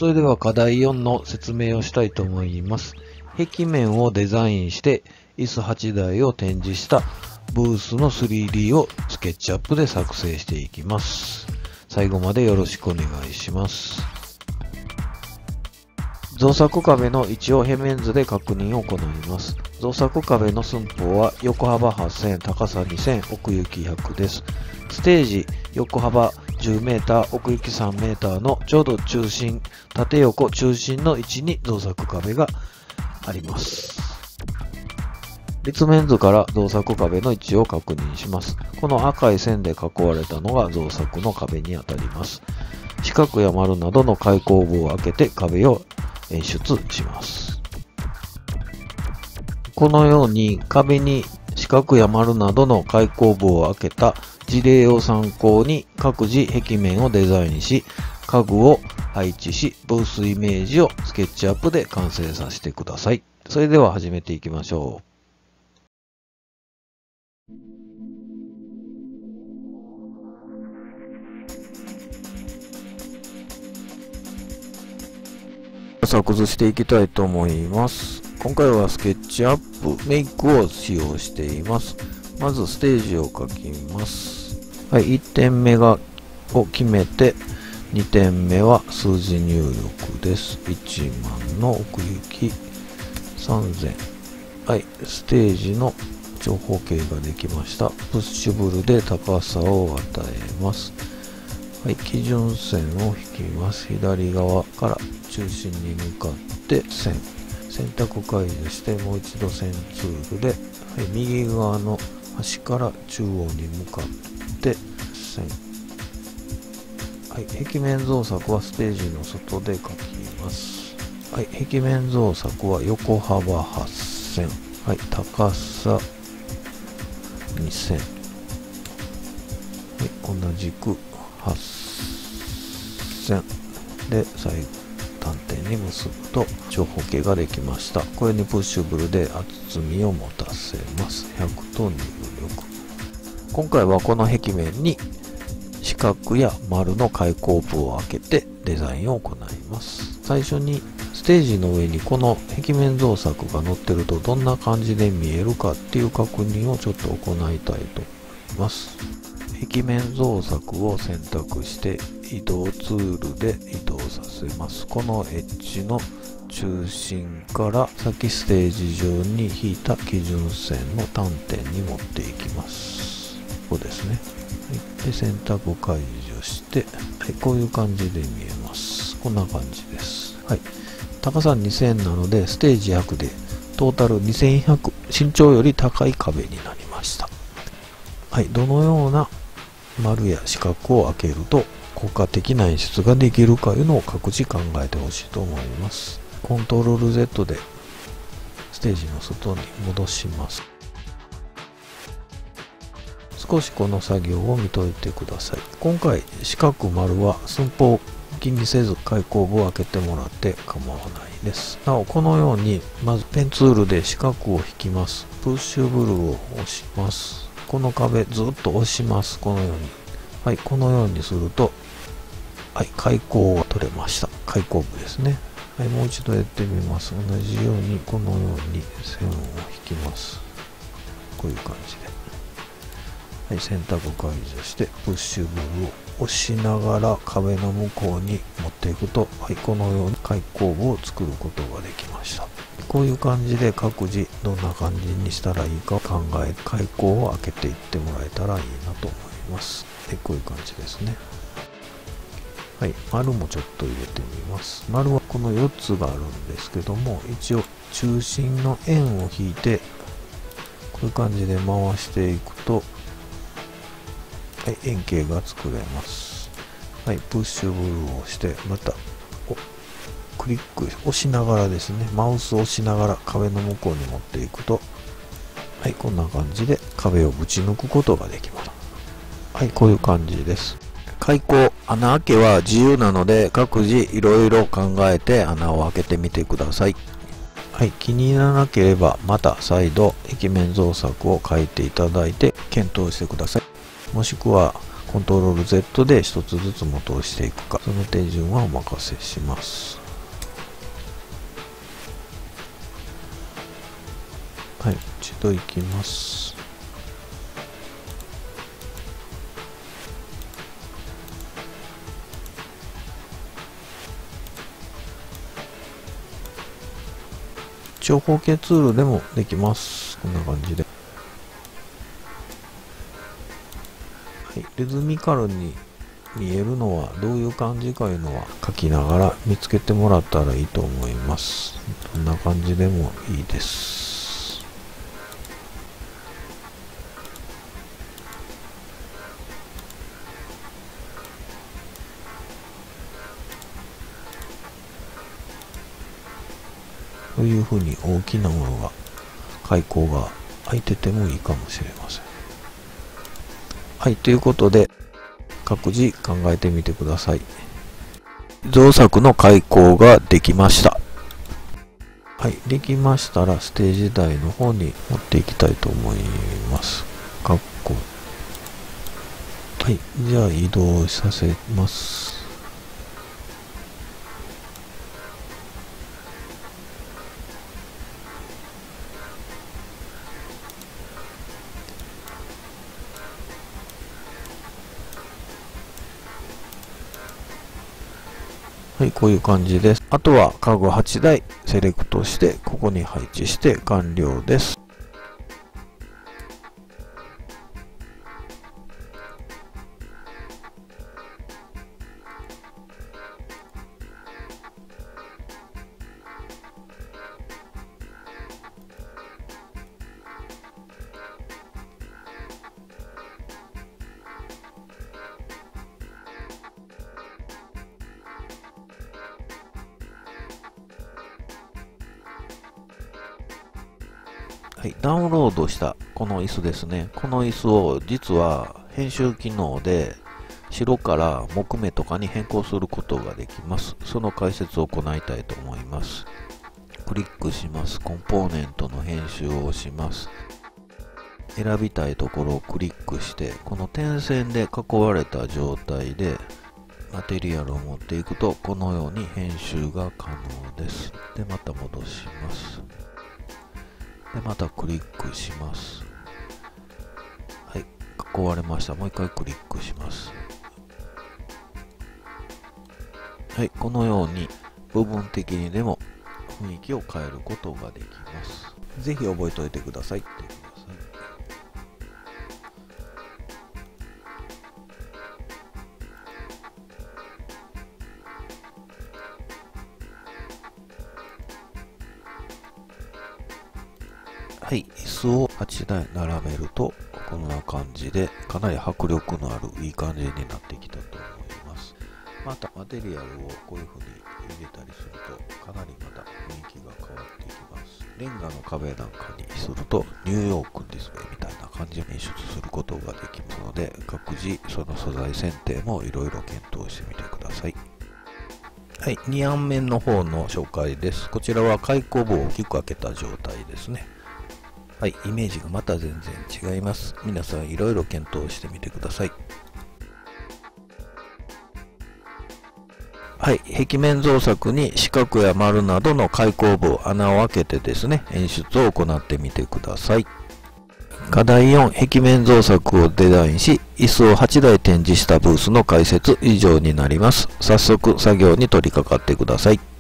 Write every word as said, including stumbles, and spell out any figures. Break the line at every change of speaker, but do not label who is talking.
それでは課題よんの説明をしたいと思います。壁面をデザインして椅子はちだいを展示したブースの スリーディー をスケッチアップで作成していきます。最後までよろしくお願いします。造作壁の位置を平面図で確認を行います。造作壁の寸法は横幅はっせん、高さにせん、奥行きひゃくです。ステージ横幅じゅうメーター、奥行きさんメーターのちょうど中心、縦横中心の位置に造作壁があります。立面図から造作壁の位置を確認します。この赤い線で囲われたのが造作の壁にあたります。四角や丸などの開口部を開けて壁を演出します。このように壁に四角や丸などの開口部を開けた事例を参考に各自壁面をデザインし、家具を配置し、ブースイメージをスケッチアップで完成させてください。それでは始めていきましょう。作図していきたいと思います。今回はスケッチアップメイクを使用しています。まずステージを書きます。はい、いってんめがを決めて、にてんめは数字入力です。いちまんの奥行きさんぜん。はい、ステージの長方形ができました。プッシュブルで高さを与えます。はい、基準線を引きます。左側から中心に向かって線。選択解除してもう一度線ツールで、はい、右側の端から中央に向かって線。はい、壁面造作はステージの外で書きます。はい、壁面造作は横幅はっせん。はい、高さにせん。はい、同じくはっせんで最後端点に結ぶと長方形ができました。これにプッシュブルで厚みを持たせます。ひゃくと入力。今回はこの壁面に四角や丸の開口部を開けてデザインを行います。最初にステージの上にこの壁面造作が載ってるとどんな感じで見えるかっていう確認をちょっと行いたいと思います。壁面造作を選択して移動ツールで移動させます。このエッジの中心から先ステージ上に引いた基準線の端点に持っていきます。ここですね。はい、で選択解除して、はい、こういう感じで見えます。こんな感じです。はい、高さにせんなのでステージひゃくでトータルにせんひゃく、身長より高い壁になりました。はい、どのような丸や四角を開けると効果的な演出ができるかいうのを各自考えてほしいと思います。コントロール ゼット でステージの外に戻します。少しこの作業を見といてください。今回四角丸は寸法を気にせず開口部を開けてもらって構わないです。なおこのようにまずペンツールで四角を引きます。プッシュブルを押します。この壁ずっと押します。このように。はい、このようにすると、はい、開口が取れました。開口部ですね。はい、もう一度やってみます。同じように、このように線を引きます。こういう感じで。はい、選択解除して、プッシュブルを押しながら壁の向こうに持っていくと、はい、このように開口部を作ることができました。こういう感じで各自どんな感じにしたらいいか考え、開口を開けていってもらえたらいいなと思います。で、こういう感じですね。はい、丸もちょっと入れてみます。丸はこのよっつがあるんですけども、一応中心の円を引いて、こういう感じで回していくと、はい、円形が作れます。はい、プッシュブルを押して、また、クリック押しながらですね、マウスを押しながら壁の向こうに持っていくと、はい、こんな感じで壁をぶち抜くことができます。はい、こういう感じです。開口、穴開けは自由なので、各自いろいろ考えて穴を開けてみてください。はい、気に入らなければまた再度壁面造作を書いていただいて検討してください。もしくはコントロールゼット で一つずつ元を押していくか、その手順はお任せします。はい、一度行きます。長方形ツールでもできます。こんな感じで。はい、リズミカルに見えるのはどういう感じかいうのは書きながら見つけてもらったらいいと思います。こんな感じでもいいです。こういうふうに大きなものが開口が開いててもいいかもしれません。はい、ということで各自考えてみてください。造作の開口ができました。はい、できましたらステージ台の方に持っていきたいと思います。括弧。はい、じゃあ移動させます。はい、こういう感じです。あとは家具はちだいセレクトしてここに配置して完了です。はい、ダウンロードしたこの椅子ですね。この椅子を実は編集機能で白から木目とかに変更することができます。その解説を行いたいと思います。クリックします。コンポーネントの編集を押します。選びたいところをクリックして、この点線で囲われた状態でマテリアルを持っていくとこのように編集が可能です。で、また戻します。で、またクリックします。はい、囲われました。もう一回クリックします。はい、このように部分的にでも雰囲気を変えることができます。ぜひ覚えておいてくださいってください。はい、椅子をはちだい並べるとこんな感じでかなり迫力のあるいい感じになってきたと思います。またマテリアルをこういう風に入れたりするとかなりまた雰囲気が変わっていきます。レンガの壁なんかにするとニューヨークですねみたいな感じで演出することができますので、各自その素材選定もいろいろ検討してみてください。はい、に案面の方の紹介です。こちらは開口部を大きく開けた状態ですね。はい、イメージがまた全然違います。皆さんいろいろ検討してみてください。はい、壁面造作に四角や丸などの開口部を穴を開けてですね、演出を行ってみてください。課題よん、壁面造作をデザインし、椅子をはちだい展示したブースの解説以上になります。早速作業に取り掛かってください。